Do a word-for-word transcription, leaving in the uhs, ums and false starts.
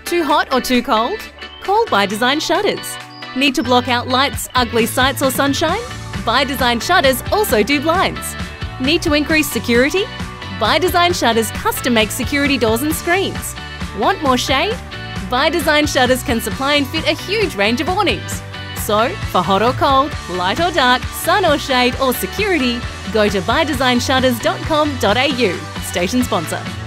Too hot or too cold? Call By Design Shutters. Need to block out lights, ugly sights or sunshine? By Design Shutters also do blinds. Need to increase security? By Design Shutters custom make security doors and screens. Want more shade? By Design Shutters can supply and fit a huge range of awnings. So, for hot or cold, light or dark, sun or shade or security, go to by design shutters dot com dot a u. Station sponsor.